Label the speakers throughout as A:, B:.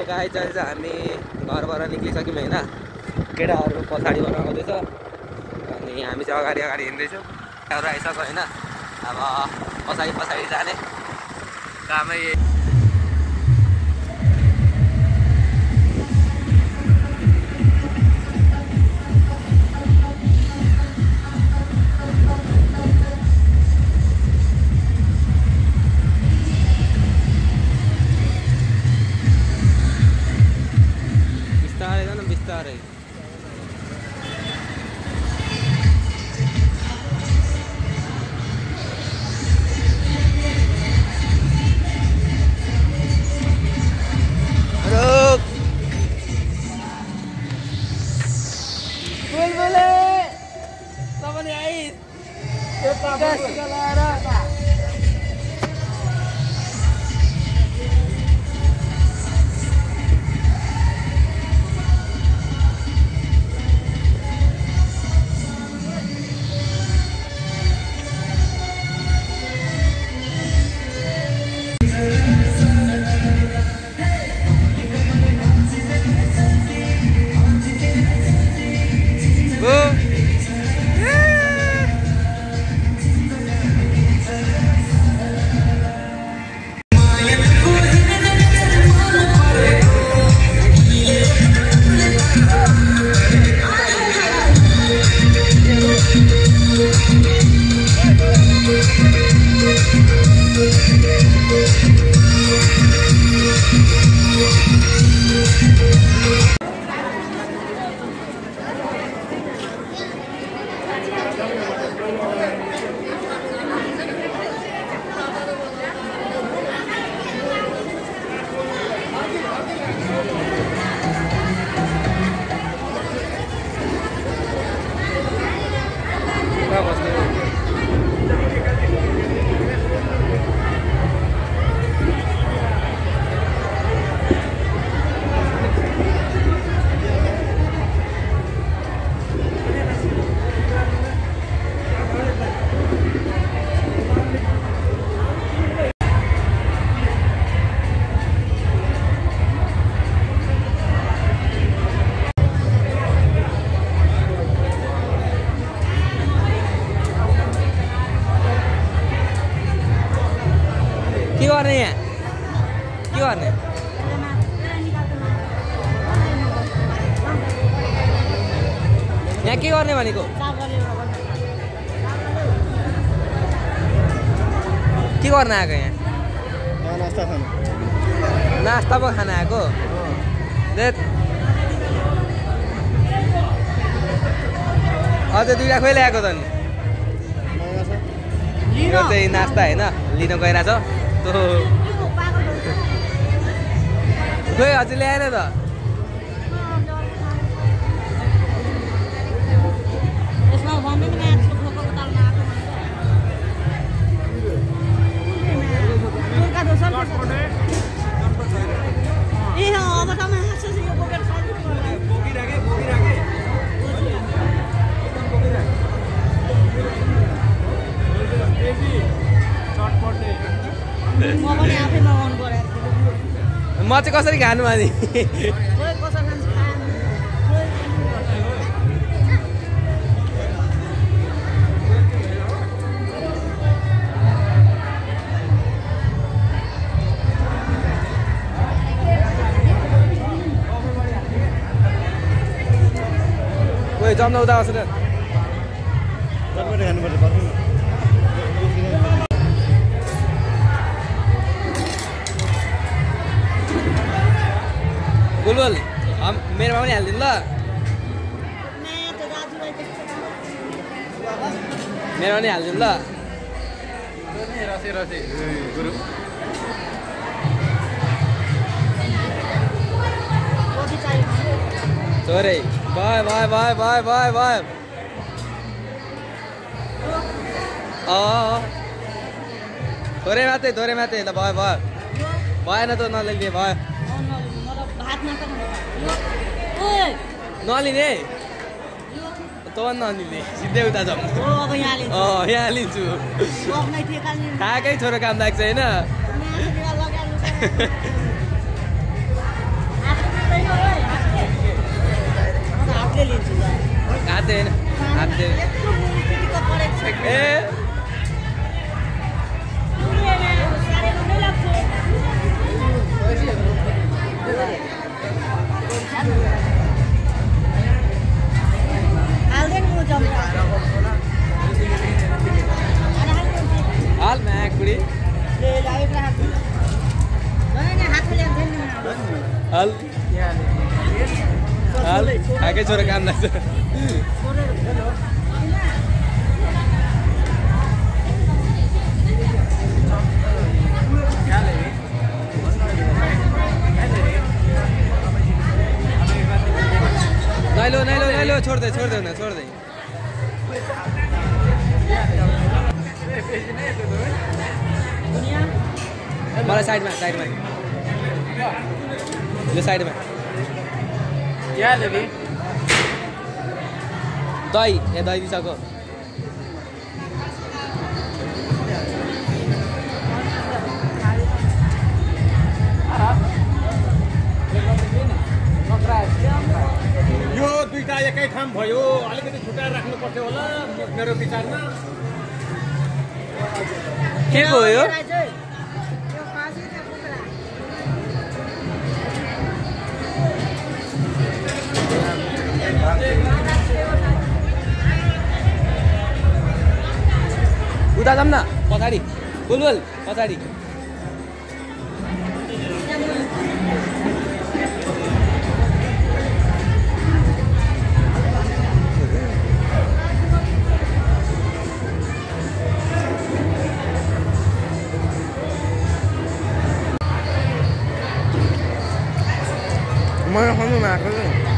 A: गाई चाहिँ हामी घरबाट निक्लिसक्यौँ होइन। केटाहरू पछाडिबाट आउँदैछ अनि हामी चाहिँ अगाडि अगाडि हिँड्दैछौँ। केटाहरू आइसक्यो होइन। अब पछाडि पछाडि जाने कामै। बिस्तारै जानु बिस्तारै। के गर्ने यहाँ? के गर्ने? यहाँ के गर्ने भनेको? के गर्न आएको यहाँ?
B: नास्ता खानु।
A: नास्ता पो खान आएको? अझ दुईवटा खोइ ल्याएको त नि। यो चाहिँ नास्ता होइन, लिन गइरहेछ। खोइ अझै ल्याएन त। म चाहिँ कसरी खानु अनि? ओइ जम्न उता बसेर बुलबुल मेरोमा पनि हालिदिनु ल। मेरो पनि हालिदिनु ल। रसी रसी गुरु छोरे bye bye bye bye bye bye. थोरै मात्रै ल भयो भयो भएन त नलिने भयो नलिने त नलिने सिधै उता जाउँ। यहाँ लिन्छु खाएकै छोरो काम लाग्छ होइन। हाल हाल खाएकै छोरा काम लाग्छ नाइलो छोड दे मलाई साइडमा यो साइडमा दही दिइसक्यो
B: यो दुईटा एकै ठाउँ भयो अलिकति छुट्याएर राख्नु पर्थ्यो होला मेरो विचारमा
A: के हो यो उता जाऊँ न पछाडि बुलबुल पछाडि मलाई खानु भएको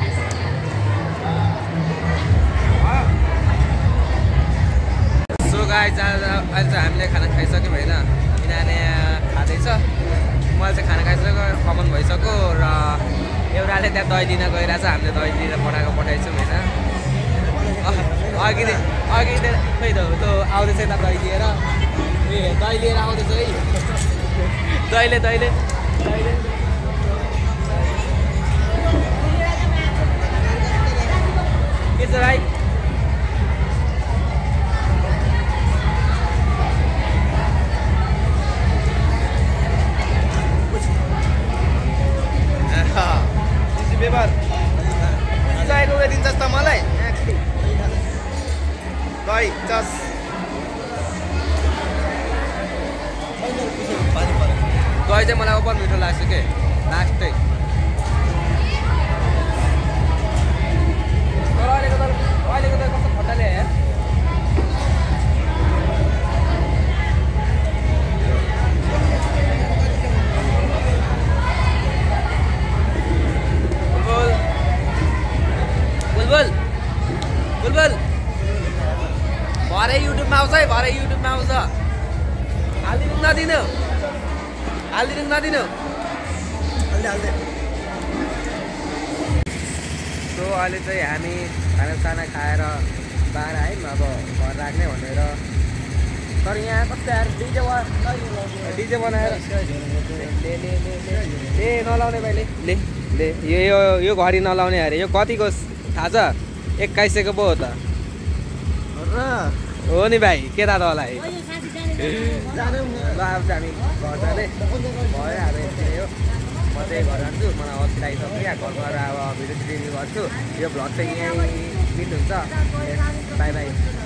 A: गाइस अहिले चाहिँ हामीले खाना खाइसक्यौँ होइन किनभने खाँदैछ मैले चाहिँ खाना खाइसक्यो कमन भइसक्यो र एउटाले त्यहाँ दही लिन गइरहेछ हामीले दही लिएर पठाइछौँ होइन अघि खै त त्यो आउँदैछ यता दही लिएर दही लिएर आउँदैछ है दहीले के छ भाइ पेपर चाहिएको उयो दिन्छस् त मलाई दही चस दही चाहिँ मलाई ओपन मिठो लाग्छ के लास्टै अहिलेको त कस्तो खट्टाले यार बुलबुल भरे युट्युबमा आउँछ है हालिदिनु नदिनु सो अहिले चाहिँ हामी खाना खाएर बाह्र आयौँ अब घर राख्ने भनेर तर यहाँ कस्तो यार डिजे बनाएर ले नलाउने भाइले ले यो घडी नलाउने अरे यो कतिको थाहा छ 2100 पो हो त हो नि भाइ के थाहा त होला है ल अब हामी घर जाने भयो अब यति नै हो म चाहिँ घर जान्छु मलाई अवस्था आइसक्यो यहाँ घर गएर अब भिडियो रिभ्यू गर्छु यो भ्लग चाहिँ यहीँ बिट हुन्छ बाई